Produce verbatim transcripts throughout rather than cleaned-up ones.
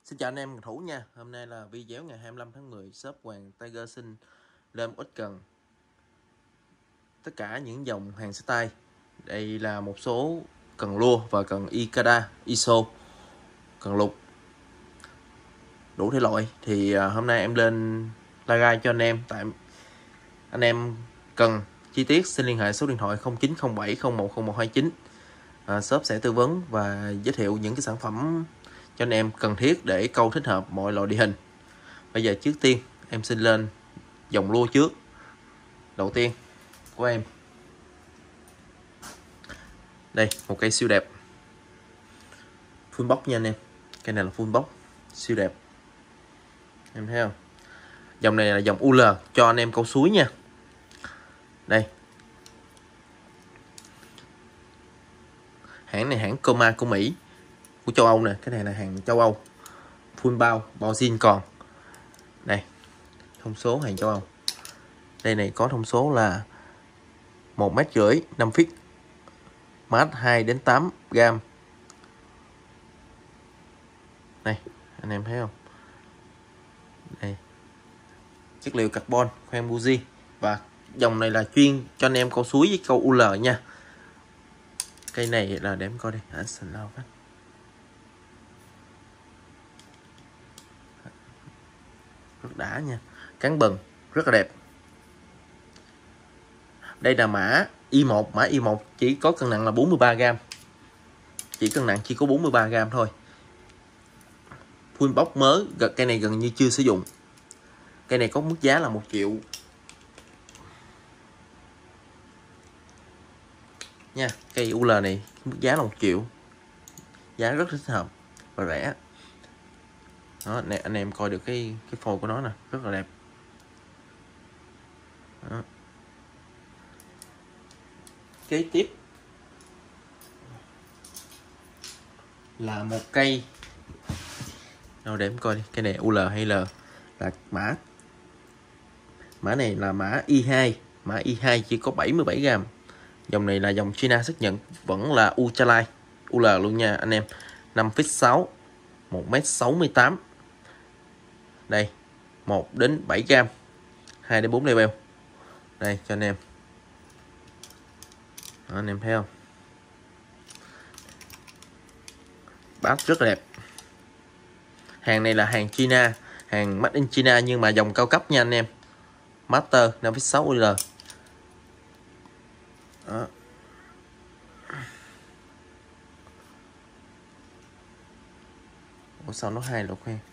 Xin chào anh em thủ nha. Hôm nay là video ngày hai mươi lăm tháng mười, shop Hoàng Tiger xin lên ít cần tất cả những dòng hàng xách tay. Đây là một số cần lua và cần Ikeda, iso, cần lục đủ thể loại. Thì uh, hôm nay em lên live cho anh em. Tại anh em cần chi tiết xin liên hệ số điện thoại không chín không bảy không một không một hai chín. uh, Shop sẽ tư vấn và giới thiệu những cái sản phẩm cho anh em cần thiết để câu thích hợp mọi loại địa hình. Bây giờ trước tiên em xin lên dòng lua trước. Đầu tiên của em đây, một cây siêu đẹp full box nha anh em. Cây này là full box siêu đẹp, em thấy không? Dòng này là dòng u lờ cho anh em câu suối nha. Đây, hãng này hãng Coma của Mỹ, của châu Âu nè. Cái này là hàng châu Âu, full bao, bao zin còn. Đây, thông số hàng châu Âu. Đây này có thông số là một mét rưỡi, năm feet, mát hai đến tám gam. Này, anh em thấy không? Đây, chất liệu carbon, khoen buji. Và dòng này là chuyên cho anh em câu suối với câu u lờ nha. Cây này là để em coi đây, Action Lao phát. Rất đã nha, cán bần rất là đẹp. Đây là mã i một, mã i một chỉ có cân nặng là bốn mươi ba gam. Chỉ cân nặng chỉ có bốn mươi ba gam thôi. Full box mới, cây này gần như chưa sử dụng. Cây này có mức giá là một triệu nha. Cây u lờ này mức giá là một triệu, giá rất thích hợp và rẻ. Đó, này, anh em coi được cái cái phôi của nó nè, rất là đẹp. Đó. Kế tiếp là một cây đâu để em coi đi, cây này u lờ hay L, là mã mã này là mã i hai, mã i hai chỉ có bảy mươi bảy gam. Dòng này là dòng China xác nhận, vẫn là ultralight u lờ luôn nha anh em. Năm feet sáu, một mét sáu mươi tám. Đây, một đến bảy gam, hai đến bốn level. Đây cho anh em. Đó, anh em thấy không? Bát rất là đẹp. Hàng này là hàng China, hàng made in China nhưng mà dòng cao cấp nha anh em. Master năm feet sáu u lờ. Đó. Ủa sao nó hai lỗ khoen?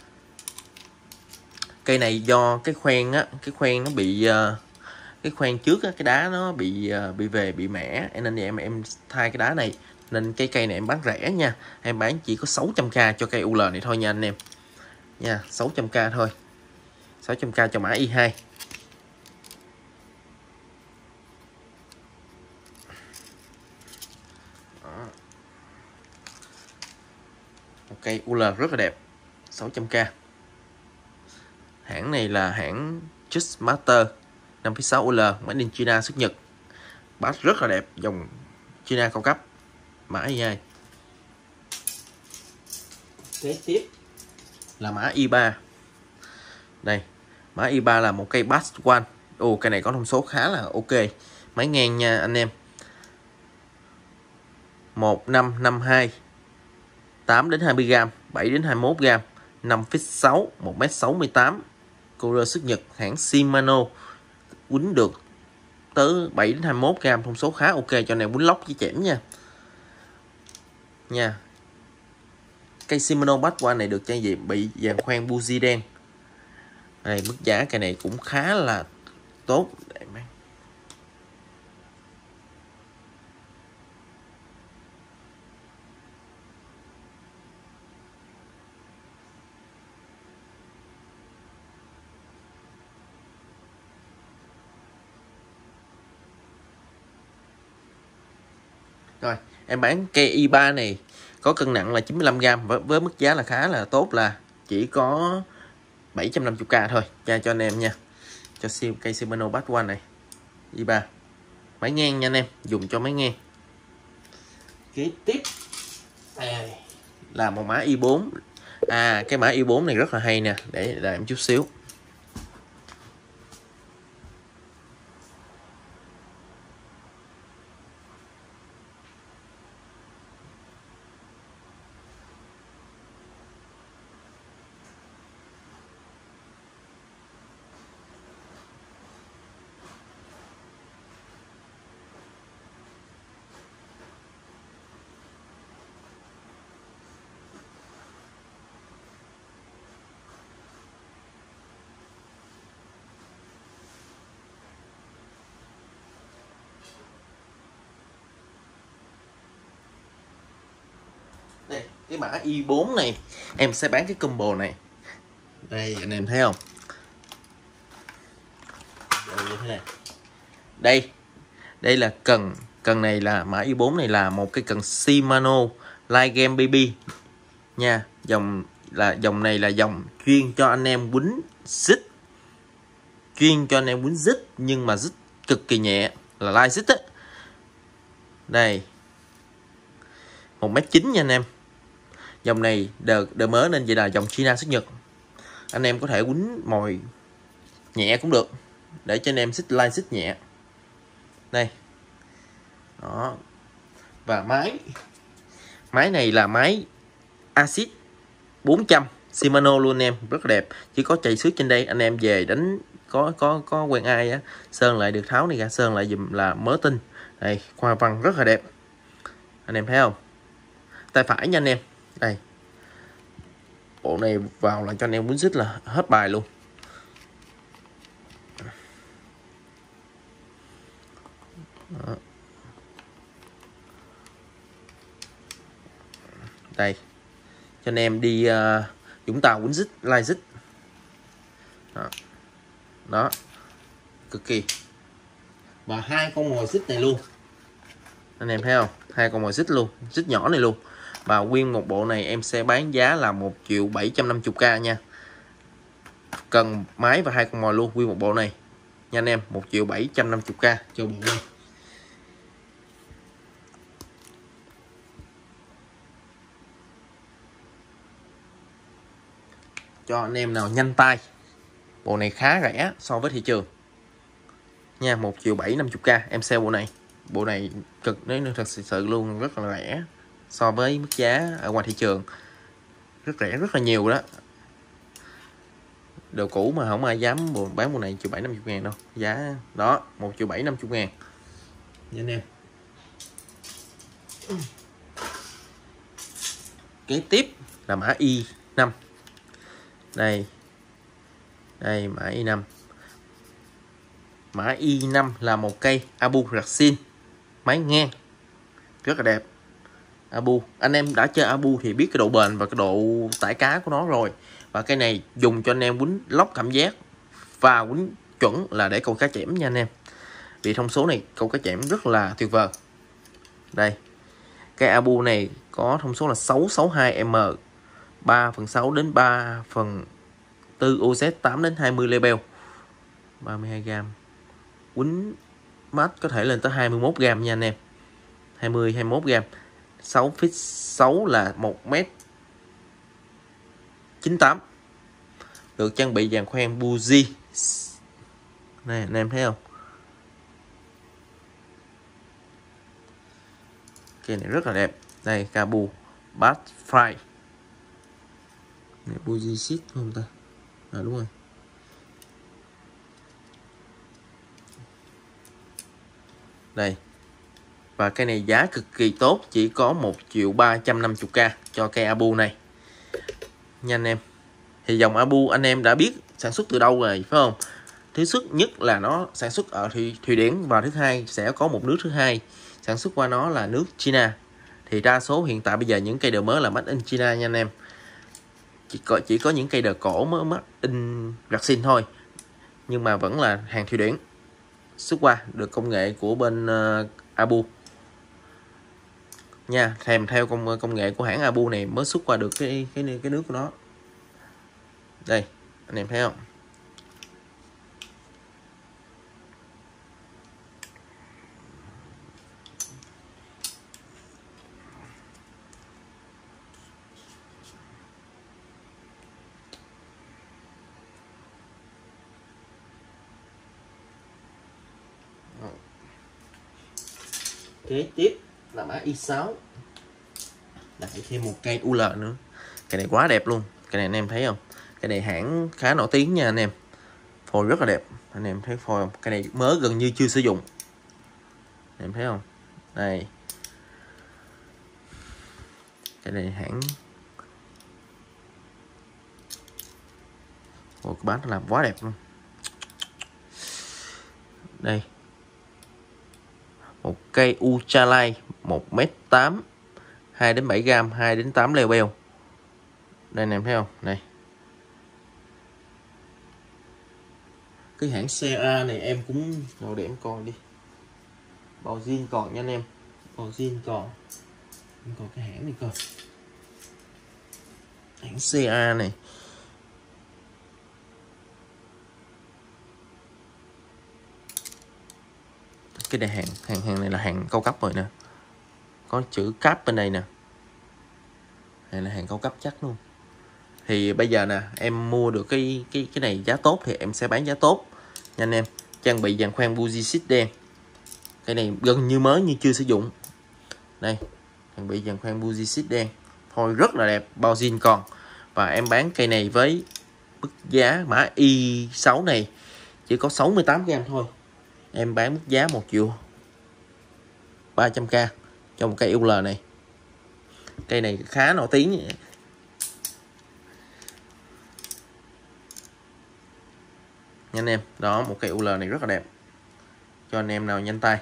Cây này do cái khoen á, cái khoen nó bị uh, cái khoen trước á, cái đá nó bị uh, bị về bị mẻ, nên em em thay cái đá này, nên cái cây này em bán rẻ nha. Em bán chỉ có sáu trăm k cho cây u lờ này thôi nha anh em. Nha, sáu trăm k thôi. sáu trăm k cho mã i hai. Đó. Một cây u lờ rất là đẹp, sáu trăm k. Hãng này là hãng Just Master năm feet sáu u lờ, made in China xuất Nhật. Bát rất là đẹp, dòng China cao cấp, mã i hai. Kế tiếp là mã i ba. Đây, mã i ba là một cây bass one. Ồ, cây này có thông số khá là ok. Máy ngang nha anh em. một năm năm hai, tám đến hai mươi gam, bảy đến hai mươi mốt gam, năm feet sáu, một mét sáu mươi tám. Courier xuất Nhật, hãng Shimano. Quýnh được tới bảy đến hai mươi mốt gam, thông số khá ok cho anh em quýnh lóc với chẽm nha. Nha. Cây Shimano Bass One này được trang bị bị dàn khoen buji đen. Đây, mức giá cây này cũng khá là tốt. Để mang. Rồi, em bán cây i ba này có cân nặng là chín mươi lăm gam với, với mức giá là khá là tốt, là chỉ có bảy trăm năm mươi k thôi. Cha cho anh em nha. Cho siêu cây Shimano Bass One này i ba. Máy ngang nha anh em, dùng cho máy ngang. Kế tiếp là một mã i bốn. À, cái mã i bốn này rất là hay nè, để đợi em chút xíu. Đây, cái mã i bốn này em sẽ bán cái combo này. Đây anh em thấy không? Đây, như thế này. Đây, đây là cần cần này là mã i bốn này là một cái cần Shimano Light Game Baby nha. Dòng là dòng này là dòng chuyên cho anh em quýnh xích, chuyên cho anh em quýnh xích nhưng mà xích cực kỳ nhẹ, là light xích á. Đây, một mét chín nha anh em. Dòng này đờ đờ mới nên vậy là dòng China xuất Nhật. Anh em có thể quýnh mồi nhẹ cũng được, để cho anh em xích light xích nhẹ. Đây. Đó. Và máy máy này là máy axit bốn trăm Shimano luôn em, rất là đẹp. Chỉ có chày xước trên đây, anh em về đánh có có có quen ai á, sơn lại được tháo này ra, sơn lại dùm là mới tinh. Đây, hoa văn rất là đẹp. Anh em thấy không? Tay phải nha anh em. Đây. Bộ này vào là cho anh em quýnh xích là hết bài luôn. Đó. Đây, cho anh em đi uh, Vũng Tàu quýnh xích, lai xích. Đó. Đó, cực kỳ. Và hai con mồi xích này luôn, anh em thấy không? Hai con mồi xích luôn, xích nhỏ này luôn. Và nguyên một bộ này em sẽ bán giá là một triệu bảy trăm năm mươi k nha. Cần máy và hai con mồi luôn, nguyên một bộ này nha anh em. Một triệu bảy trăm năm mươi k cho bộ này. Cho anh em nào nhanh tay, bộ này khá rẻ so với thị trường nha. Một triệu bảy trăm năm mươi k em sale bộ này. Bộ này cực đấy, thật sự, sự luôn, rất là rẻ so với mức giá ở ngoài thị trường. Rất rẻ, rất là nhiều đó. Đồ cũ mà không ai dám bán bộ này triệu bảy trăm năm mươi ngàn đâu. Giá đó, một triệu bảy trăm năm mươi ngàn nha anh em. Kế tiếp là mã i năm. Đây. Đây, mã i năm. Mã i năm là một cây Abu Raxin, máy ngang rất là đẹp. Abu, anh em đã chơi Abu thì biết cái độ bền và cái độ tải cá của nó rồi. Và cái này dùng cho anh em quýnh lóc cảm giác và quýnh chuẩn là để câu cá chẽm nha anh em. Vì thông số này câu cá chẽm rất là tuyệt vời. Đây, cái Abu này có thông số là sáu sáu hai M, ba phần sáu đến ba phần tư U Z, tám đến hai mươi level, ba mươi hai gam. Quýnh mát có thể lên tới hai mươi mốt gam nha anh em. hai mươi hai mươi mốt gam. sáu feet sáu là một mét chín mươi tám. Được trang bị dàn khoen Buji. Này anh em thấy không? Cái này rất là đẹp. Đây, Kabu Bass Fry. Này, Buji Seed không ta? À đúng rồi. Đây. Và cây này giá cực kỳ tốt, chỉ có một triệu ba trăm năm mươi k cho cây Abu này nha anh em. Thì dòng Abu anh em đã biết sản xuất từ đâu rồi phải không? Thứ xuất nhất là nó sản xuất ở Thụy, Thụy Điển, và thứ hai sẽ có một nước thứ hai sản xuất qua nó là nước China. Thì đa số hiện tại bây giờ những cây đời mới là made in China nha anh em. Chỉ có chỉ có những cây đời cổ mới made in Raxin thôi, nhưng mà vẫn là hàng Thụy Điển xuất qua, được công nghệ của bên uh, Abu nha. Thèm theo công công nghệ của hãng Abu này mới xuất qua được cái cái cái nước của nó. Đây, anh em thấy không? Kế tiếp là mã i sáu, lại thêm một cây u lờ nữa. Cây này quá đẹp luôn, cây này anh em thấy không, cây này hãng khá nổi tiếng nha anh em, phôi rất là đẹp, anh em thấy phôi không, cây này mới gần như chưa sử dụng, anh em thấy không, đây cái này hãng, ôi cái bát nó làm quá đẹp luôn. Đây một cây Ultralight một mét tám, hai đến bảy gam, hai đến tám leo beo. Đây anh em thấy không, đây cái hãng xê a này em cũng đâu để em coi đi, bao zin còn nha anh em, bao zin còn, em còn cái hãng này coi, hãng xê a này cái này hàng hàng hàng này là hàng cao cấp rồi nè, có chữ cap bên đây nè, này là hàng cao cấp chắc luôn. Thì bây giờ nè em mua được cái cái cái này giá tốt thì em sẽ bán giá tốt nha anh em. Trang bị dàn khoan buji xít đen, cái này gần như mới như chưa sử dụng. Đây trang bị dàn khoan buji xít đen, thôi rất là đẹp, bao zin còn, và em bán cây này với mức giá mã i sáu này chỉ có sáu mươi tám gam thôi, em bán mức giá một triệu ba trăm k cho một cây u lờ này. Cây này khá nổi tiếng nha anh em. Đó, một cây u lờ này rất là đẹp cho anh em nào nhanh tay.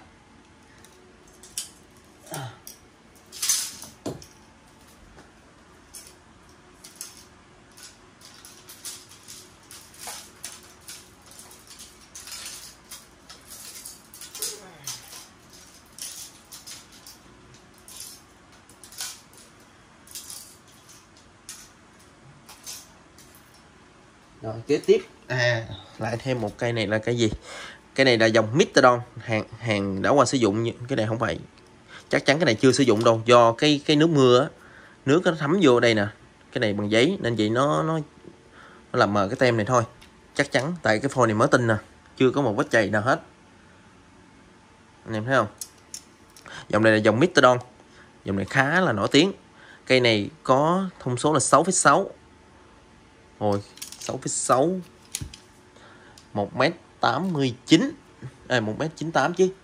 Rồi kế tiếp à lại thêm một cây này là cái gì? Cái này là dòng Mistadon, hàng hàng đã qua sử dụng, cái này không phải, chắc chắn cái này chưa sử dụng đâu, do cái cái nước mưa á, nước nó thấm vô đây nè, cái này bằng giấy nên vậy nó nó nó làm mờ cái tem này thôi, chắc chắn tại cái phôi này mới tinh nè, chưa có một vết chày nào hết, anh em thấy không. Dòng này là dòng Mistadon, dòng này khá là nổi tiếng. Cây này có thông số là sáu phẩy sáu, rồi sáu phẩy sáu, một mét tám mươi chín, à, một mét chín mươi tám chứ.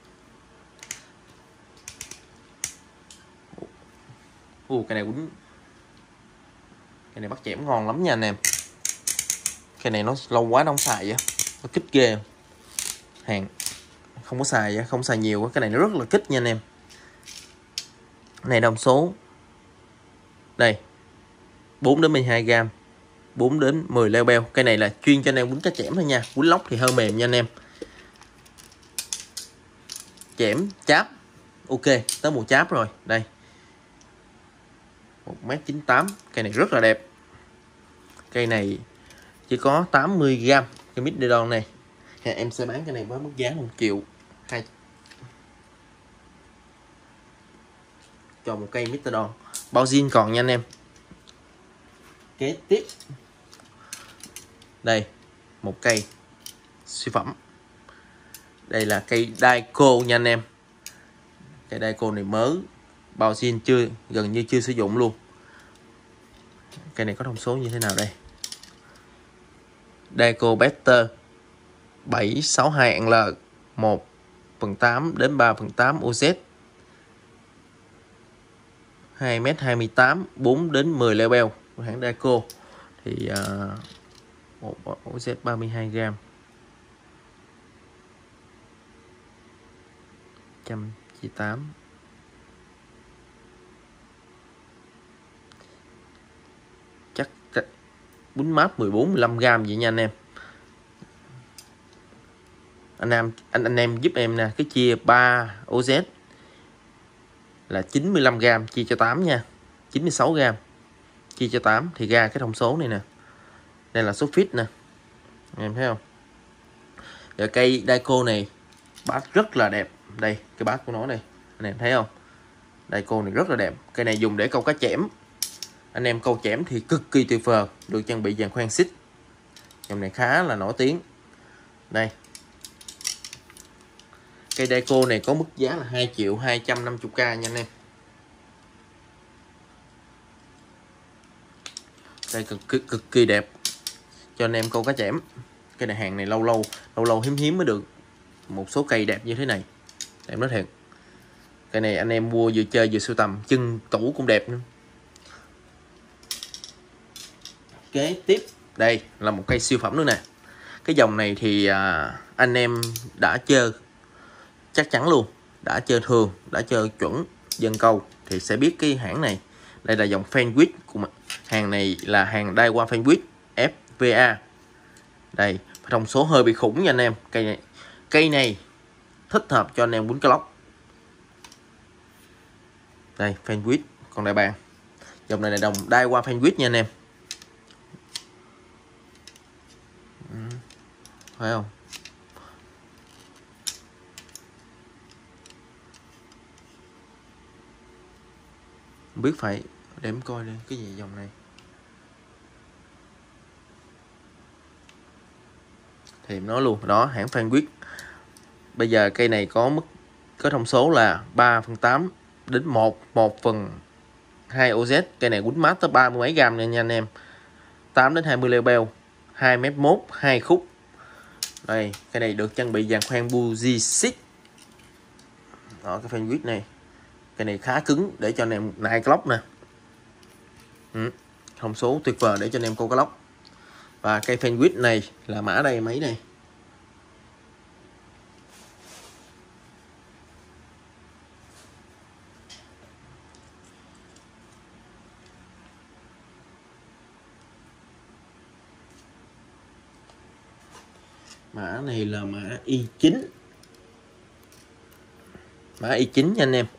Ồ, cái này cũng, cái này bắt chẻm ngon lắm nha anh em. Cái này nó lâu quá nó không xài vậy, nó kích ghê, hàng không có xài vậy, không xài nhiều, cái này nó rất là kích nha anh em. Cái này đồng số đây bốn đến mười hai gam, bốn đến mười leo beo. Cái này là chuyên cho anh em quýnh cá chẻm thôi nha, quýnh lóc thì hơi mềm nha anh em. Chẻm cháp ok, tới mùa cháp rồi. Đây một mét chín mươi tám, cây này rất là đẹp. Cây này chỉ có tám mươi gam, cái Mistadon này thì em sẽ bán cái này với mức giá một triệu hai cho một cây Mistadon, bao zin còn nha anh em. Kế tiếp đây một cây siêu phẩm, đây là cây Daico nha anh em. Cây Daico này mới, bao zin chưa, gần như chưa sử dụng luôn. Cây này có thông số như thế nào đây? Daico Better bảy sáu hai L, một phần tám đến ba phần tám U Z, hai mét hai mươi tám, bốn đến mười leo beo của hãng Daico. Thì uh, một U Z ba mươi hai gam, một trăm chia tám, chắc bún mát mười bốn mười lăm gam vậy nha anh em. Anh em anh anh em giúp em nè, cái chia ba U Z là chín mươi lăm gam chia cho tám nha, chín mươi sáu gam chia cho tám thì ra cái thông số này nè. Đây là số feet nè, em thấy không. Và cây Daico này bát rất là đẹp, đây cái bát của nó đây anh em thấy không. Daico này rất là đẹp, cây này dùng để câu cá chẽm, anh em câu chẽm thì cực kỳ tuyệt vời, được trang bị dàn khoan xích, dòng này khá là nổi tiếng. Đây Cây Daiko này có mức giá là hai triệu hai trăm năm mươi k nha anh em. Đây cực, cực cực kỳ đẹp cho anh em câu cá chẽm. Cái này hàng này lâu lâu lâu lâu hiếm hiếm mới được một số cây đẹp như thế này, em nói thiệt. Cây này anh em mua vừa chơi vừa sưu tầm, chân tủ cũng đẹp nữa. Kế tiếp đây là một cây siêu phẩm nữa nè. Cái dòng này thì à, anh em đã chơi chắc chắn luôn, đã chơi thường, đã chơi chuẩn dân câu thì sẽ biết cái hãng này. Đây là dòng Fenwick của mình. Hàng này là hàng Daiwa Fenwick ép vê a. Đây, thông số hơi bị khủng nha anh em. Cây này, cây này thích hợp cho anh em quýnh cá lóc. Đây, Fenwick con đại bàng. Dòng này là đồng Daiwa Fenwick nha anh em. Ừ, phải không? Không biết phải để em coi đi cái gì dòng này. Thì em nói luôn đó, hãng Fenwick. Bây giờ cây này có mức có thông số là ba phần tám đến một, một phần hai ô zét. Cây này quýnh mát tới ba mươi mấy gram nha, nha anh em. tám đến hai mươi leo beo, hai mét mốt, hai khúc. Đây, cái này được trang bị dàn khoan buji xích. Đó, cái Fenwick này. Cái này khá cứng để cho anh em nai cá lóc nè. Ừ, thông số tuyệt vời để cho anh em câu cá lóc. Và cây Fenwick này là mã đây mấy này. Mã này là mã i chín. Mã i chín nha anh em.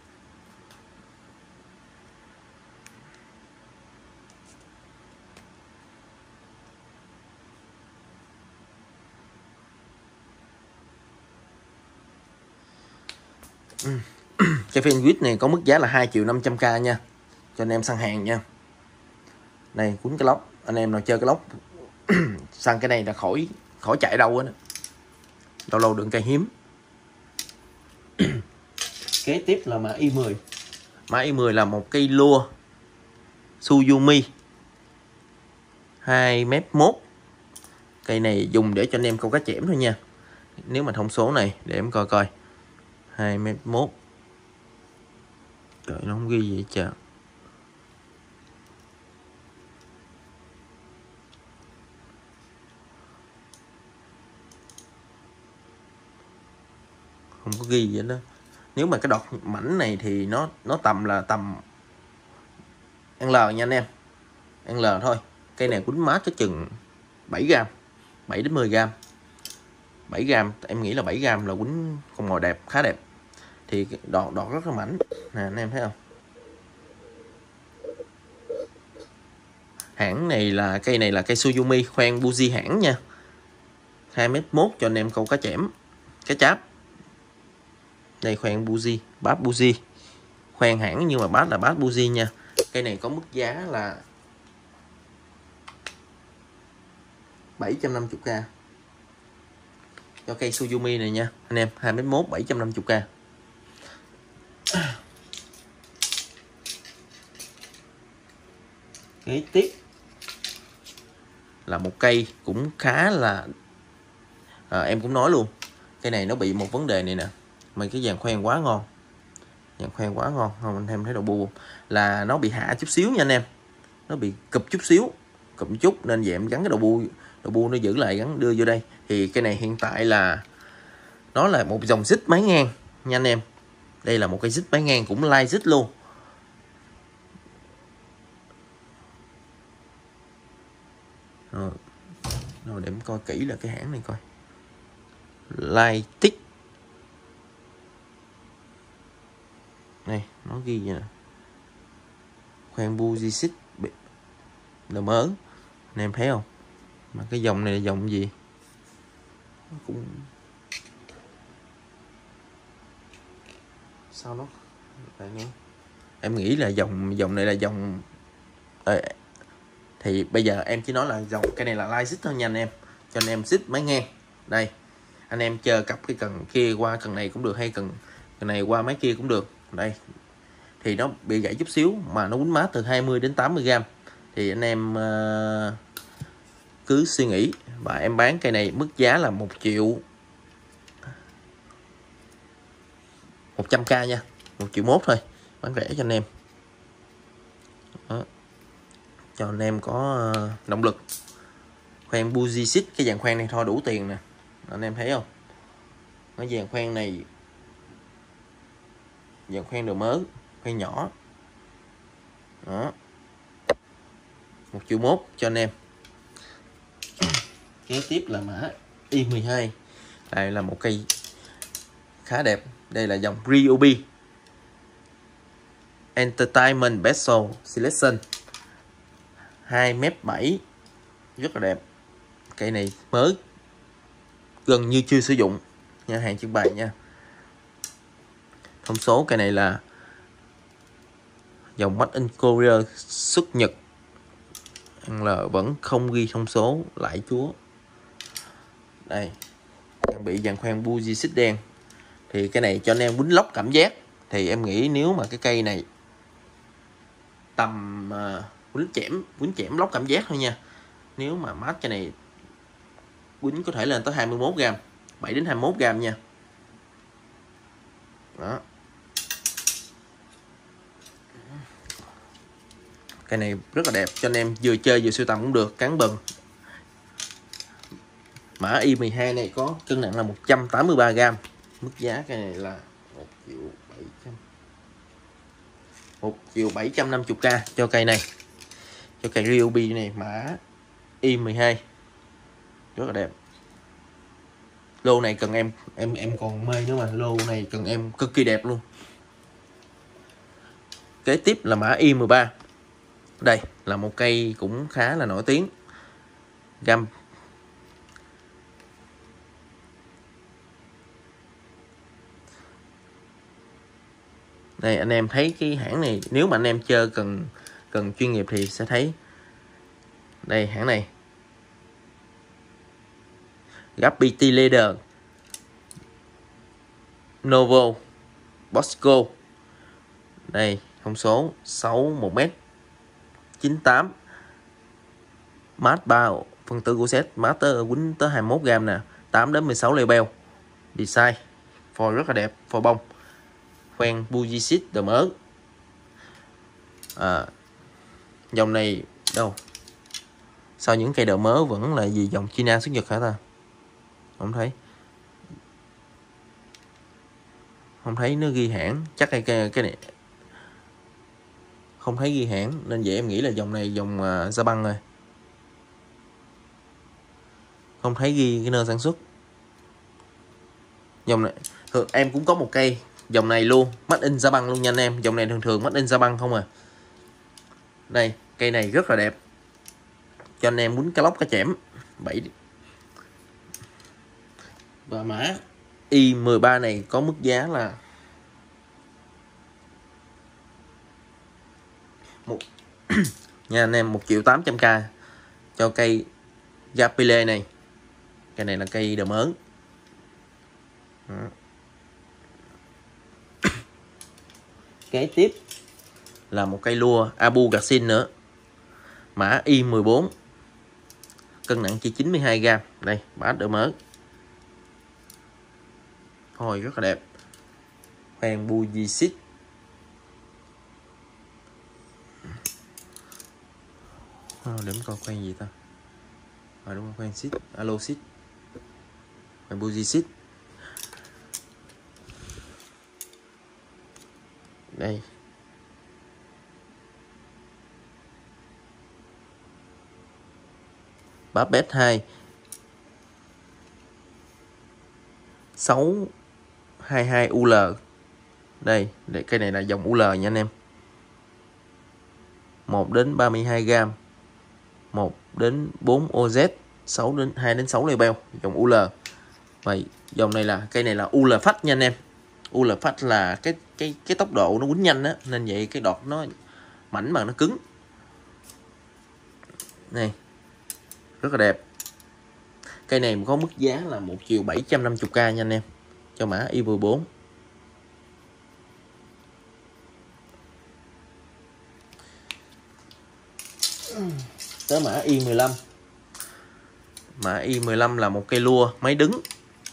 Cái Fenwick này có mức giá là hai triệu năm trăm k nha, cho anh em săn hàng nha. Này quýnh cái lóc, anh em nào chơi cái lóc săn cái này là khỏi khỏi chạy đâu á. Lâu lâu đựng cây hiếm. Kế tiếp là mã i mười. Mã i mười là một cây lua Suzumi hai mét mốt. Cây này dùng để cho anh em câu cá chẽm thôi nha. Nếu mà thông số này để em coi coi. hai mét mốt. Trời, nó không ghi gì hết trời. Không có ghi gì hết đó. Nếu mà cái đọt mảnh này thì nó nó tầm là tầm L nha anh em. L thôi. Cây này quýnh mát cho chừng bảy gram, bảy đến mười gram. bảy gram, em nghĩ là bảy gram là quýnh con mồi đẹp, khá đẹp. Thì đọt đọt rất là mảnh. Nè anh em thấy không? Hãng này là cây này là cây Suzumi khoan buji hãng nha. hai mét mốt cho anh em câu cá chẽm, cá cháp. Đây khoan buji, bát buji. Khoan hãng nhưng mà bát là bát buji nha. Cây này có mức giá là bảy trăm năm mươi k. Cho cây Suzumi này nha anh em, hai mét mốt, bảy trăm năm mươi k. Kế tiếp là một cây cũng khá là à, em cũng nói luôn, cây này nó bị một vấn đề này nè. Mấy cái dàn khoen quá ngon, dàn khoen quá ngon không anh em thấy đầu bu là nó bị hạ chút xíu nha anh em, nó bị cụp chút xíu, cụp chút nên vậy em gắn cái đầu bu, đầu bu nó giữ lại gắn đưa vô đây. Thì cái này hiện tại là nó là một dòng xích máy ngang nha anh em. Đây là một cây xích máy ngang cũng lai xích luôn. Rồi, rồi để em coi kỹ là cái hãng này coi. Lightic. Này, nó ghi vậy nè. Khoan buji xích là mớ. Anh em thấy không? Mà cái dòng này là dòng gì? Nó cũng sao nó lại nghe. Em nghĩ là dòng dòng này là dòng à, thì bây giờ em chỉ nói là dòng cái này là light xích thôi nha anh em, cho anh em xích máy ngang. Đây anh em chơi cặp cái cần kia qua cần này cũng được, hay cần cần này qua máy kia cũng được. Đây thì nó bị gãy chút xíu mà nó quýnh má từ hai mươi đến tám mươi gram, thì anh em uh, cứ suy nghĩ. Và em bán cây này mức giá là một triệu một trăm k nha, một triệu mốt thôi, bán rẻ cho anh em. Đó, cho anh em có uh, động lực. Khoen Buji Xít, cái dàn khoen này thôi đủ tiền nè, anh em thấy không? Cái dàn khoen này, dàn khoen đồ mới, khoen nhỏ. Đó, một triệu mốt cho anh em. Kế tiếp là mã i mười hai. Đây là một cây khá đẹp. Đây là dòng Ryobi Entertainment Bezel Selection, hai mét bảy, rất là đẹp. Cây này mới, gần như chưa sử dụng nha, hàng trưng bày nha. Thông số cây này là dòng Made in Korea xuất Nhật, là vẫn không ghi thông số, lại chúa. Đây, bị dàn khoen Buji xích đen. Thì cái này cho anh em quýnh lóc cảm giác. Thì em nghĩ nếu mà cái cây này tầm uh, quýnh chẻm, quýnh chẻm lóc cảm giác thôi nha. Nếu mà mát cái này quýnh có thể lên tới hai mươi mốt gram, bảy đến hai mươi mốt gram nha. Đó. Cây này rất là đẹp, cho anh em vừa chơi vừa sưu tầm cũng được, cán bần. Mã i mười hai này có cân nặng là một trăm tám mươi ba gram. Mức giá cây này là một triệu bảy trăm, một triệu bảy trăm năm mươi k cho cây này. Cho cây Ryobi này, mã i mười hai rất là đẹp. Lô này cần em em em còn mê nữa mà, lô này cần em cực kỳ đẹp luôn. Kế tiếp là mã i mười ba. Đây là một cây cũng khá là nổi tiếng. Gam Đây anh em thấy cái hãng này, nếu mà anh em chơi cần cần chuyên nghiệp thì sẽ thấy. Đây hãng này, Graffiti Leader, Novo, Bosco. Đây thông số sáu một mét chín tám, mát ba phân tử của set, mát tới quýnh tới hai mươi mốt gram nè, tám đến mười sáu label. Design phôi rất là đẹp, phôi bông, khoen Buji xít đồ mới. À, dòng này đâu, sau những cây đồ mới vẫn là gì, dòng China xuất Nhật hả ta? Không thấy, không thấy nó ghi hãng, chắc cái cái, cái này không thấy ghi hãng, nên vậy em nghĩ là dòng này dòng uh, Gia Băng rồi, không thấy ghi cái nơi sản xuất. Dòng này thường em cũng có một cây dòng này luôn, Made in Gia Băng luôn nha anh em. Dòng này thường thường Made in Gia Băng không à. Đây cây này rất là đẹp, cho anh em quýnh cá lóc cá chẽm bảy. Và mã i mười ba này có mức giá là một nha anh em, một triệu tám trăm k cho cây Gapile này. Cây này là cây đồ mới. Kế tiếp là một cây lua Abu Garcin nữa, mã i mười bốn, cân nặng chỉ chín mươi hai gram. Đây bát đồ mới, thôi rất là đẹp, khoen Buji xít. À, để mình coi khoen gì ta. À đúng rồi, khoen xít, alo xít, khoen Buji xít. Đây bát bet hai sáu hai hai u lờ. Đây, để cây này là dòng u lờ nha anh em. một đến ba mươi hai gram, một đến bốn o zét, sáu đến hai đến sáu label, dòng u lờ. Vậy dòng này là cây này là u lờ phách nha anh em. u lờ phách là cái cái cái tốc độ nó quýnh nhanh á, nên vậy cái đọt nó mảnh mà nó cứng. Này rất là đẹp. Cây này có mức giá là một triệu bảy trăm năm mươi k nha anh em, cho mã i mười bốn. Tới mã i mười lăm. Mã i mười lăm là một cây lua máy đứng,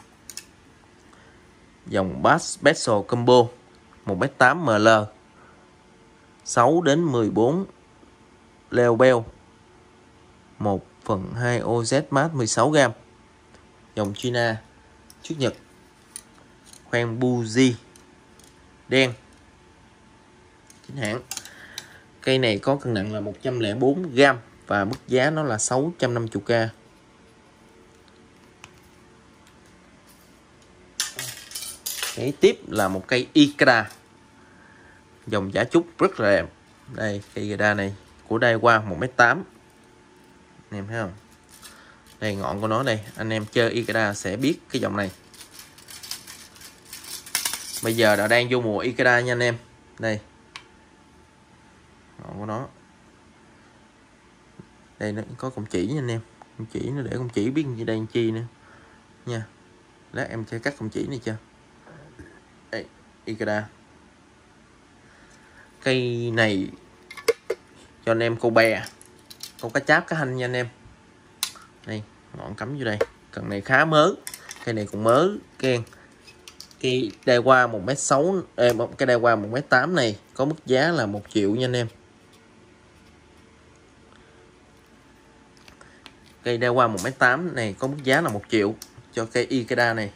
dòng Bass Special Combo, một mét tám M L, sáu đến mười bốn leo beo, một phần hai O Z mát mười sáu gam, dòng China, trước Nhật, khoen buji đen, chính hãng. Cây này có cân nặng là một trăm lẻ bốn gam và mức giá nó là sáu trăm năm mươi k. Cái tiếp là một cây Ikeda, dòng giả trúc rất là đẹp. Đây, cây Ikeda này của Daiwa một mét tám. Anh em thấy không? Đây ngọn của nó đây, anh em chơi Ikeda sẽ biết cái dòng này. Bây giờ đã đang vô mùa Ikeda nha anh em. Đây. Ngọn của nó. Đây nó có cọng chỉ nha anh em. Cọng chỉ nó để cọng chỉ biết gì đây chi nữa. Nha. Lát em sẽ cắt cọng chỉ này chưa? Đây, Ikeda. Cây này cho anh em câu bè, câu cá cháp, cá hanh nha anh em. Đây, ngọn cắm vô đây. Cần này khá mớ. Cây này cũng mớ keng. Cây Daiwa một mét sáu, cái Daiwa một mét tám này có mức giá là một triệu nha anh em. Cây Daiwa một mét tám này có mức giá là một triệu cho cây Ikeda này.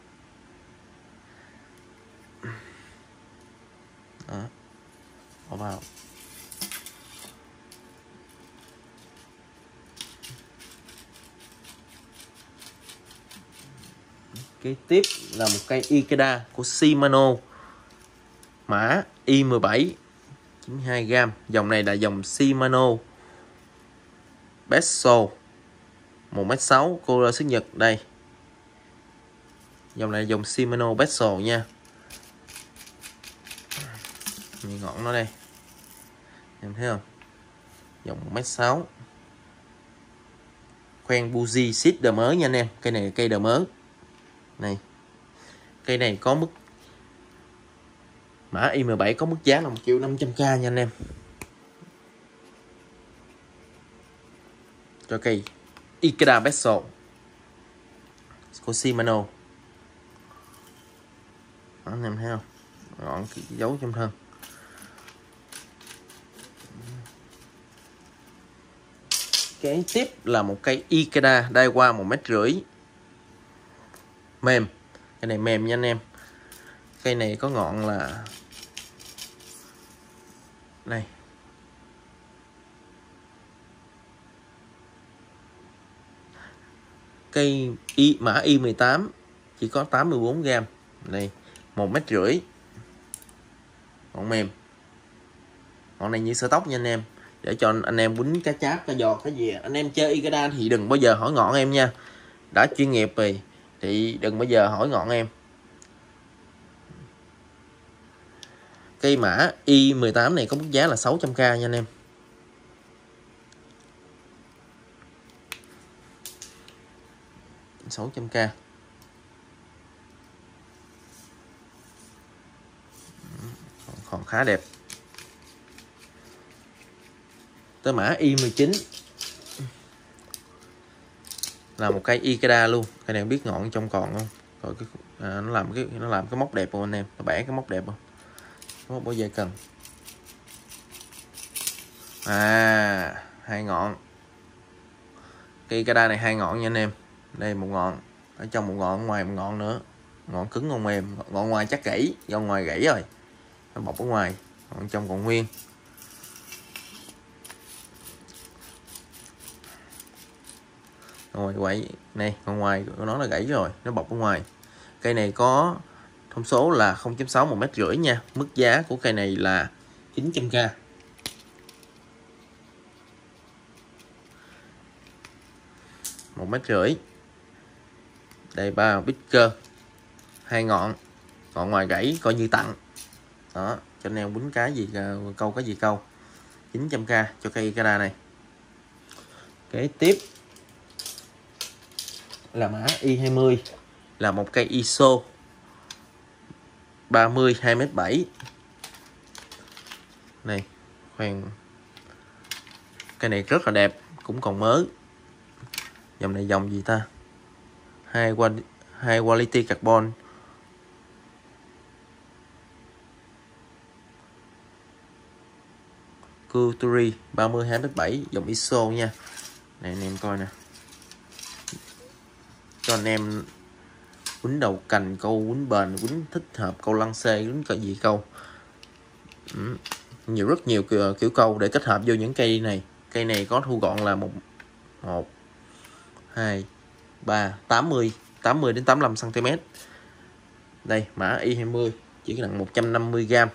Đó. Bỏ vào. Kế tiếp là một cây Ikeda của Shimano, mã i mười bảy, chín mươi hai gam. Dòng này là dòng Shimano Special, một mét sáu, cô xứ Nhật. Đây, dòng này là dòng Shimano Special nha. Nhìn ngọn nó đây, em thấy không? Dòng một mét sáu, khoen buji xít đờ mới nha anh em. Cây này là cây đờ mới này. Cây này có mức mã i mười bảy có mức giá là một triệu năm trăm k nha anh em. Cho cây Ikeda Special của Shimano. Đó, anh em thấy không? Ngọn dấu trong thân. Kế tiếp là một cây Ikeda Daiwa một mét rưỡi, mềm. Cây này mềm nha anh em. Cây này có ngọn là này. Cây y mã i mười tám chỉ có tám mươi bốn gam. Đây, một mét rưỡi. Ngọn mềm. Ngọn này như sợi tóc nha anh em. Để cho anh em quýnh cá cháp, cá giò, cái gì anh em chơi Ikeda thì đừng bao giờ hỏi ngọn em nha. Đã chuyên nghiệp rồi thì đừng bao giờ hỏi ngọn em. Cây mã i mười tám này có mức giá là sáu trăm k nha anh em. sáu trăm k. Còn khá đẹp. Tới mã i mười chín là một cây Ikeda luôn. Cây này biết ngọn trong còn không? Rồi cái à, nó làm cái nó làm cái móc đẹp không anh em? Nó bẻ cái móc đẹp không? Móc bao giờ cần. À, hai ngọn. Cây Ikeda này hai ngọn nha anh em. Đây một ngọn, ở trong một ngọn, ngoài một ngọn nữa. Ngọn cứng ngọn mềm, ngọn ngoài chắc gãy, ngọn ngoài gãy rồi. Nó bọc ở ngoài, ngọn trong còn nguyên. Rồi quậy này, ngọn ngoài của nó là gãy rồi, nó bọc ở ngoài. Cây này có thông số là không chấm sáu, một mét rưỡi nha. Mức giá của cây này là chín trăm k. Một mét rưỡi. Đây ba bicker, hai ngọn, ngọn ngoài gãy coi như tặng. Đó, cho anh em quýnh cá gì câu cái gì câu. chín trăm k cho cây Ikeda này. Kế tiếp là mã i hai mươi, là một cây i ét o ba mươi hai mét bảy. Này, khoan. Cây này rất là đẹp, cũng còn mới. Dòng này dòng gì ta? High quality, high quality carbon. Culturi ba mươi hai mét bảy, dòng i ét o nha. Này anh em coi nè. Cho anh em quýnh đầu cành, câu quýnh bền, quýnh thích hợp, câu lăng xê, quýnh cỡ gì câu. Ừ. Nhiều rất nhiều kiểu, kiểu câu để kết hợp vô những cây này. Cây này có thu gọn là một một hai ba tám mươi tám mươi đến tám mươi lăm xăng ti mét. Đây mã i hai mươi chỉ nặng một trăm năm mươi gam.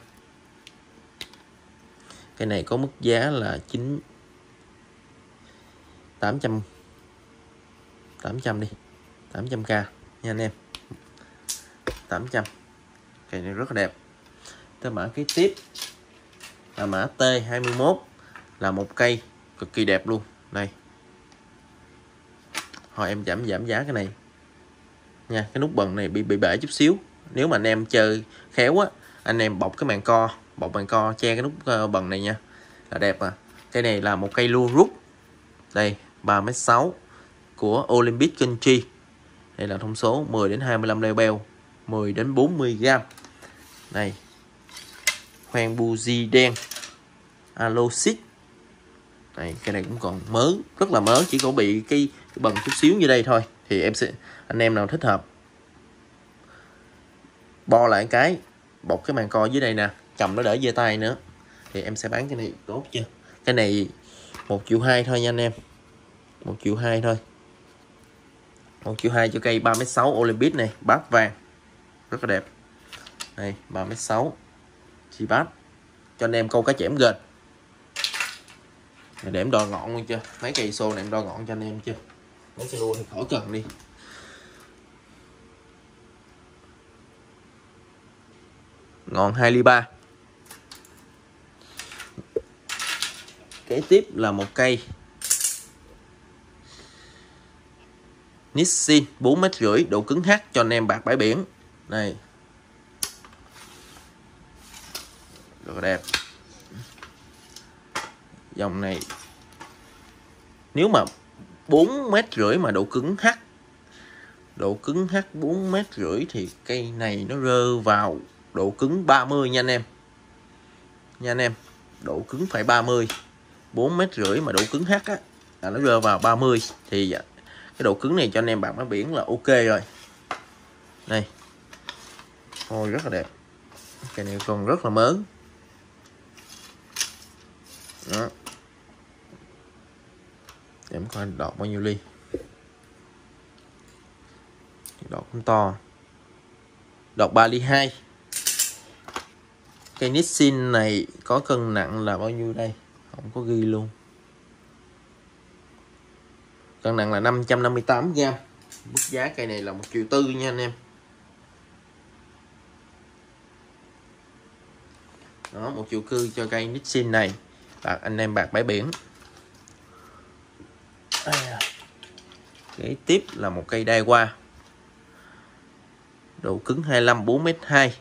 Cây này có mức giá là chín tám trăm tám trăm đi, tám trăm k nha anh em. tám trăm. Cây này rất là đẹp. Tới mã kế tiếp là mã T hai mươi mốt, là một cây cực kỳ đẹp luôn. Đây. Hồi em giảm giảm giá cái này nha. Cái nút bần này bị bị bể chút xíu. Nếu mà anh em chơi khéo á, anh em bọc cái màng co, bọc màng co che cái nút bần này nha, là đẹp à. Cây này là một cây lua rút. Đây, ba mét sáu của Olympic Country. Đây là thông số mười đến hai mươi lăm label, mười đến bốn mươi gam. Đây. Khoen buji đen Aloxit. Đây, cây này cũng còn mới, rất là mới, chỉ có bị cái, cái bần chút xíu như đây thôi. Thì em sẽ, anh em nào thích hợp bo lại cái, bọc cái màng co dưới đây nè, cầm nó đỡ dơ tay nữa, thì em sẽ bán cái này tốt chưa. Cái này một triệu hai thôi nha anh em, một triệu hai thôi, một triệu hai cho cây ba mét sáu Olympic này, bát vàng rất là đẹp. Đây ba mét sáu chi bát cho anh em câu cá chẽm gền. Để em đo ngọn luôn chưa, mấy cây xô này em đo ngọn cho anh em chưa. Mấy cây lua thì khỏi cần đi. Ngọn hai ly ba. Kế tiếp là một cây Nissin bốn mét rưỡi, độ cứng H cho anh em bạc bãi biển. Này. Rất là đẹp. Dòng này nếu mà bốn mét rưỡi mà độ cứng H, độ cứng H bốn mét rưỡi thì cây này nó rơi vào độ cứng ba mươi nha anh em. Nha anh em, độ cứng phải ba mươi. bốn mét rưỡi mà độ cứng H á là nó rơi vào ba mươi, thì cái độ cứng này cho anh em bạc bãi biển là ok rồi. Đây. Ôi rất là đẹp. Cây này còn rất là mới. Đó. Em coi đọt bao nhiêu ly. Đọt cũng to. Đọt ba ly hai. Cây Nissin này có cân nặng là bao nhiêu đây? Không có ghi luôn. Cân nặng là năm trăm năm mươi tám gam. Mức giá cây này là một triệu tư nha anh em. Đó, một triệu cư cho cây Nissin này. Bạc anh em bạc bãi biển. Kế tiếp là một cây Daiwa. Độ cứng hai mươi lăm, bốn mét hai.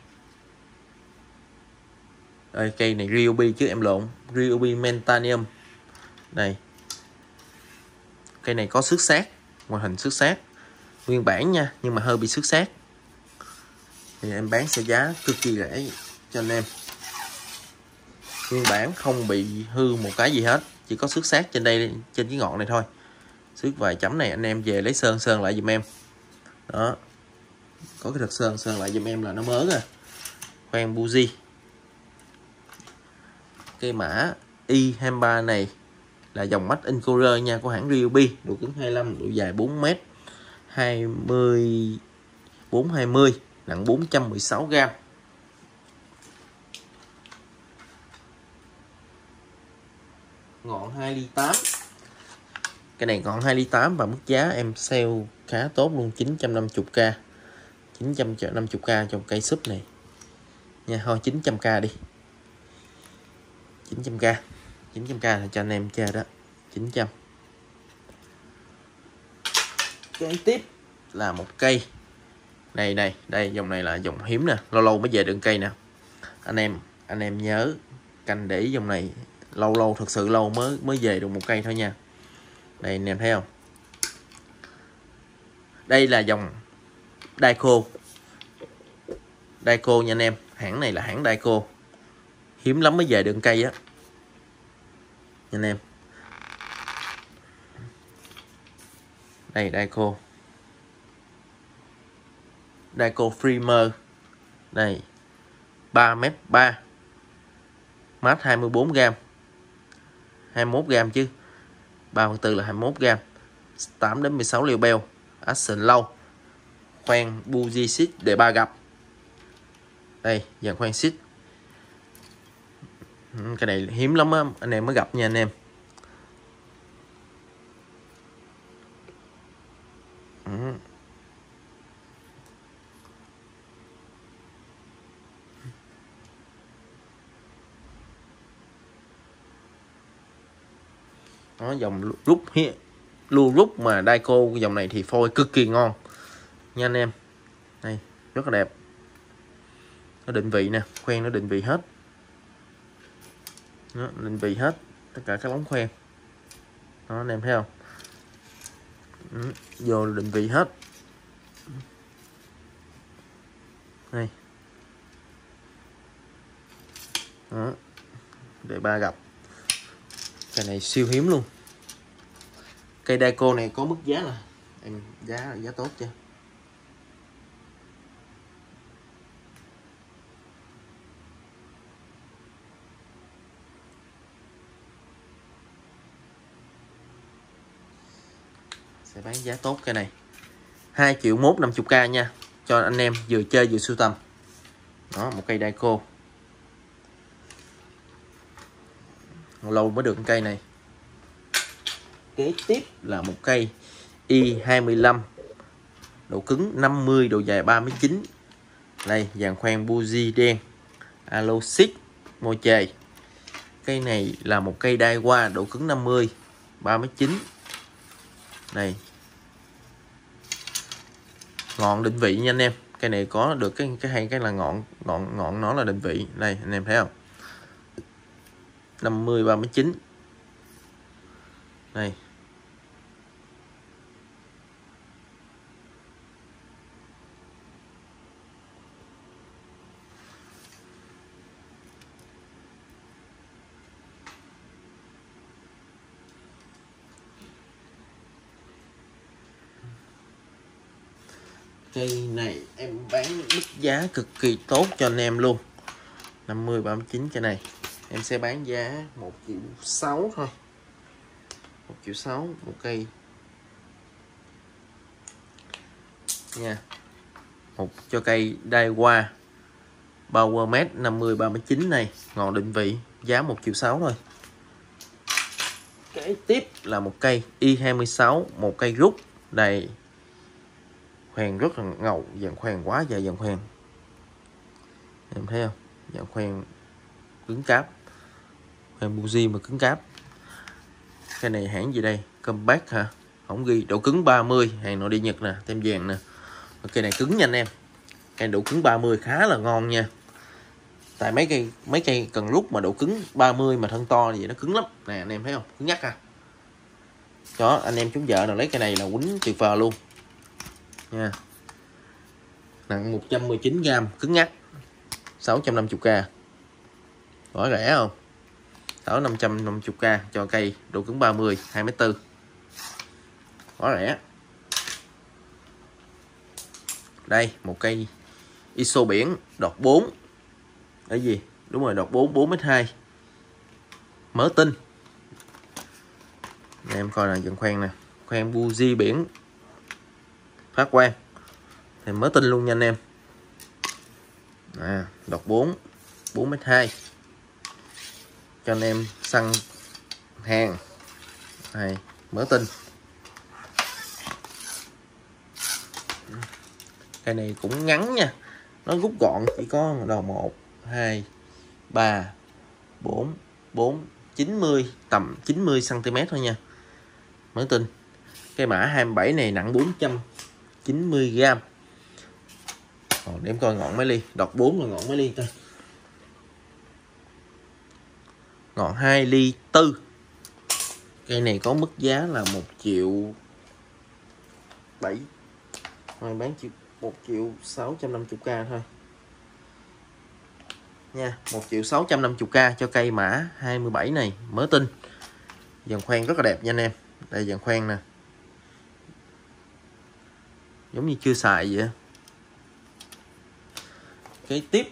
Đây, cây này Ryobi chứ em lộn, Ryobi Mentanium. Đây. Cây này có xước sát, ngoại hình xước sát. Nguyên bản nha, nhưng mà hơi bị xước sát. Thì em bán sẽ giá cực kỳ rẻ cho anh em. Nguyên bản không bị hư một cái gì hết, chỉ có xước sát trên đây, trên cái ngọn này thôi. Xước vài chấm này anh em về lấy sơn sơn lại giùm em. Đó. Có cái thật sơn sơn lại giùm em là nó mới rồi. Khoen buji. Cây mã i hai ba này là dòng Made in Korea nha, của hãng Ryobi, độ cứng hai mươi lăm, độ dài bốn mét, hai mươi bốn hai mươi, nặng bốn trăm mười sáu gam. Ngọn hai ly tám. Cái này ngọn hai ly tám và mức giá em sale khá tốt luôn, chín trăm năm mươi k. chín trăm năm mươi k cho một cây súp này. Nha, thôi chín trăm k đi. chín trăm k. chín trăm k là cho anh em chơi đó. chín trăm. Kế tiếp là một cây này này đây, dòng này là dòng hiếm nè, lâu lâu mới về được cây nè. Anh em anh em nhớ canh để dòng này, lâu lâu thực sự lâu mới mới về được một cây thôi nha. Đây anh em thấy không, đây là dòng Daico. Daico nha anh em, hãng này là hãng Daico, hiếm lắm mới về được cây á nha anh em. Đây Daico, Daico Freemer đây, ba mét ba, mát hai mươi bốn gam, hai mươi mốt gam chứ, ba phần tư là hai mươi mốt gam, tám đến mười sáu liều beo, action lâu, khoan buji xít để ba gặp. Đây dàn khoan xít, cái này hiếm lắm á anh em mới gặp nha anh em. Ừ. Đó, dòng rút lưu rút mà Daico dòng này thì phôi cực kỳ ngon nha anh em. Đây rất là đẹp, nó định vị nè, khoen nó định vị hết, nó định vị hết tất cả các lóng khoen đó anh em thấy không. Ừ, vô định vị hết đây đó, để ba gặp. Cái này siêu hiếm luôn. Cây Daico này có mức giá là em giá giá tốt chưa? Sẽ bán giá tốt cây này hai triệu mốt năm mươi k nha, cho anh em vừa chơi vừa sưu tầm. Đó, một cây Daico lâu mới được cây này. Kế tiếp là một cây i hai mươi lăm, độ cứng năm mươi, độ dài ba mươi chín. Đây dàn khoan buji đen, alo xích môi chề. Cây này là một cây Daiwa, độ cứng năm mươi, ba mươi chín. Đây ngọn định vị nha anh em, cây này có được cái cái hay cái là ngọn ngọn ngọn nó là định vị. Đây anh em thấy không, năm mươi, ba mươi chín. Đây cây này em bán mức giá cực kỳ tốt cho anh em luôn, năm mươi, ba mươi chín. Cây này em sẽ bán giá một triệu sáu thôi, một triệu sáu một cây nha. Một cho cây Daiwa Power Mate năm mươi, ba mươi chín này, ngọn định vị, giá một triệu sáu thôi. Kế tiếp là một cây i hai mươi sáu, một cây rút. Đây khoen rất là ngầu, dàn khoen quá dài, dàn khoen em thấy không, dàn khoen cứng cáp, khoen buji mà cứng cáp. Cái này hãng gì đây, Compact hả, không ghi. Độ cứng ba mươi, hàng nội địa Nhật nè, tem vàng nè. Cây này cứng nha anh em, cây độ cứng ba mươi khá là ngon nha. Tại mấy cây mấy cây cần rút mà độ cứng ba mươi mà thân to gì nó cứng lắm nè anh em thấy không, cứng nhắc à. Đó anh em chúng vợ nào lấy cái này là quýnh tuyệt vời luôn nha. Nặng một trăm mười chín gam, cứng nhắc, sáu trăm năm mươi k. Rõ rẻ không, sáu năm trăm năm mươi k cho cây độ cứng ba mươi, hai mét tư, rõ rẻ. Đây một cây i ét o biển đọt bốn, cái gì đúng rồi, đọt bốn, bốn mét hai, mớ tinh. Để em coi là dàn khoen nè, khoen buji biển phát quang thì mớ tinh luôn nha anh em. À, đọt bốn, bốn mét hai cho anh em săn hàng này, mớ tinh. Cái này cũng ngắn nha, nó rút gọn chỉ có đầu một, hai, ba, bốn, bốn, chín mươi, tầm chín mươi xăng ti mét thôi nha, mớ tinh. Cái mã hai mươi bảy này nặng bốn trăm chín mươi gam. Còn đếm coi ngọn mấy ly, đọt bốn là ngọn mấy ly ta. Ngọn hai ly tư. Cây này có mức giá là một triệu bảy, rồi bán chịu một triệu sáu trăm năm mươi k thôi nha. Một triệu sáu trăm năm mươi k cho cây mã hai mươi bảy này, mới tinh. Dàn khoen rất là đẹp nha anh em. Đây dàn khoen nè, giống như chưa xài vậy. Kế tiếp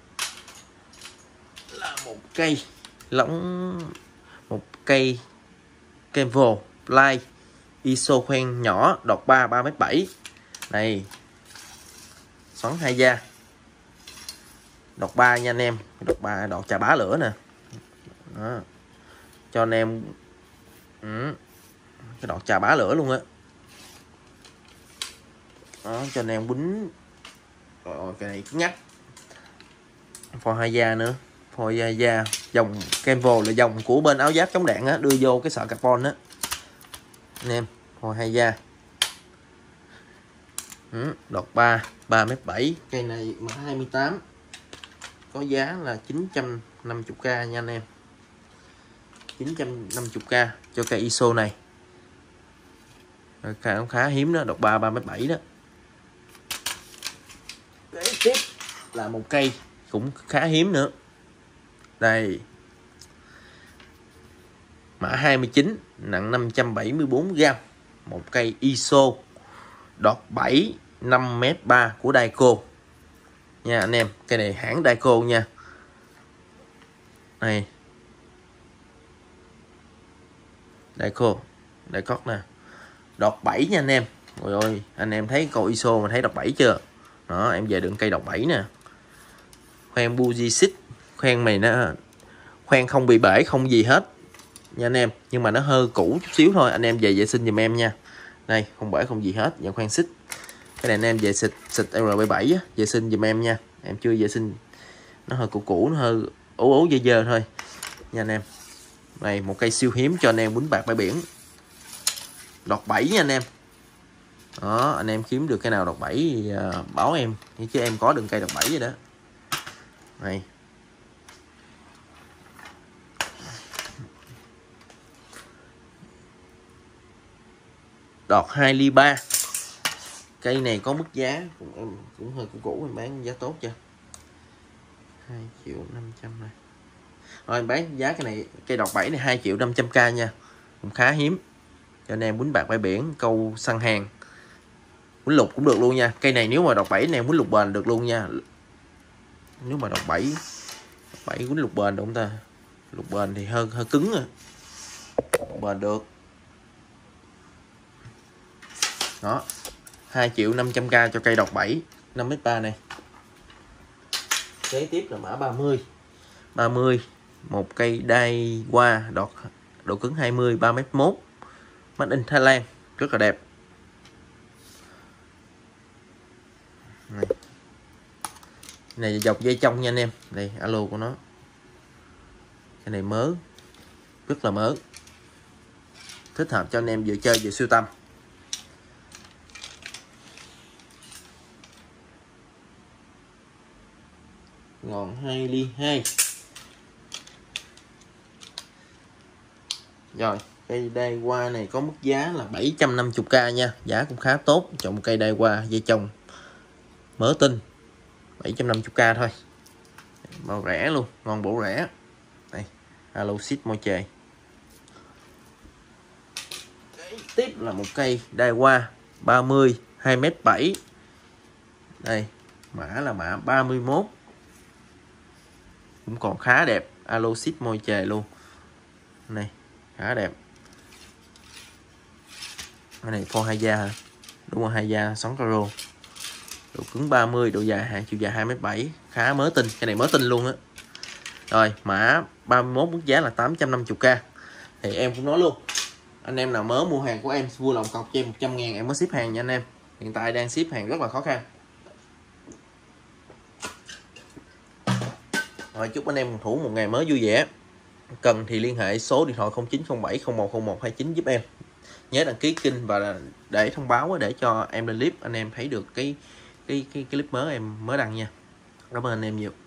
là một cây lóng, một cây Kenvo Light i ét o khoen nhỏ, đọt ba, ba mét bảy. Này, xoắn hai da, đọt ba nha anh em. Đọt ba, đọt chà bá lửa nè. Đó. Cho anh em ừ. cái đọt chà bá lửa luôn á. Đó, cho anh em quýnh. Rồi cái này cứng nhắc. Phò hai da nữa, phò hai da. Dòng Kenvo là dòng của bên áo giáp chống đạn á, đưa vô cái sợi carbon á anh em. Phò hai da. Ừ, đọt ba, ba mét bảy. Cây này mã hai mươi tám, có giá là chín trăm năm mươi k nha anh em. chín trăm năm mươi k cho cây i ét o này. Khá, khá hiếm đó, đọt ba, ba mét bảy đó. Kế tiếp là một cây cũng khá hiếm nữa. Đây, mã hai mươi chín, nặng năm trăm bảy mươi tư gam. Một cây i ét o đọt bảy, năm mét ba của Daico nha anh em. Cây này hãng Daico nha. Này, Daico, Daico nè, đọt bảy nha anh em. Ôi ơi, anh em thấy câu i ét o mà thấy đọt bảy chưa? Đó, em về đựng cây đọt bảy nè. Khoen buji xích, khoen này nó khoen không bị bể, không gì hết nha anh em, nhưng mà nó hơi cũ chút xíu thôi, anh em về vệ sinh giùm em nha. Đây, không bể không gì hết, dạng khoen xích. Cái này anh em về xịt xịt R bảy mươi bảy á, vệ sinh giùm em nha. Em chưa vệ sinh, nó hơi cũ cũ, nó hơi ố ố dơ dơ thôi nha anh em. Này, một cây siêu hiếm cho anh em quýnh bạc bãi biển, đọt bảy nha anh em. Đó, anh em kiếm được cái nào đọt bảy thì uh, báo em, chứ em có đừng cây đọt bảy vậy đó. Này, đọt hai ly ba. Cây này có mức giá cũng em cũng hơi cũ cũ, em bán giá tốt chưa? hai triệu năm trăm này. Rồi em bán giá cái này, cây đọt bảy này hai triệu năm trăm k nha. Cũng khá hiếm. Cho anh em quýnh bạc bãi biển, câu săn hàng, quýnh lục cũng được luôn nha. Cây này nếu mà đọt bảy anh em quýnh lục bền được luôn nha. Nếu mà đọt bảy bảy quýnh lục bền được không ta? Lục bền thì hơi hơi cứng à. Bền được. Đó, hai triệu năm trăm k cho cây đọt bảy, năm mét ba này. Kế tiếp là mã ba mươi. ba mươi, một cây đai qua đọt độ cứng hai mươi, ba mét một. Made in Thailand, rất là đẹp. Này, này dọc dây trong nha anh em. Đây alo của nó. Cái này mớ, rất là mớ. Thích hợp cho anh em vừa chơi vừa sưu tầm. Ngọn hai ly hai. Rồi, cây đai qua này có mức giá là bảy trăm năm mươi k nha. Giá cũng khá tốt cho một cây đai qua dây chồng mớ tinh. bảy trăm năm mươi k thôi. Bao rẻ luôn, ngon bổ rẻ. Đây, alo xít môi trời. Tiếp là một cây đai qua ba mươi, hai mét bảy. Đây, mã là mã ba mươi mốt. Cũng còn khá đẹp, alo xít môi trời luôn. Này, khá đẹp. Cái này phô hai da hả? Đúng rồi, hai da xoắn caro. Độ cứng ba mươi, độ dài hàng chiều dài hai mét bảy, khá mới tinh, cái này mới tinh luôn á. Rồi, mã ba mươi mốt, mức giá là tám trăm năm mươi k. Thì em cũng nói luôn, anh em nào mới mua hàng của em vui lòng cọc cho em một trăm ngàn em mới ship hàng nha anh em. Hiện tại đang ship hàng rất là khó khăn. Rồi, chúc anh em thủ một ngày mới vui vẻ. Cần thì liên hệ số điện thoại không chín không bảy không một không một hai chín giúp em. nhớ đăng ký kênh và để thông báo để cho em lên clip anh em thấy được cái cái cái, cái clip mới em mới đăng nha. Cảm ơn anh em nhiều.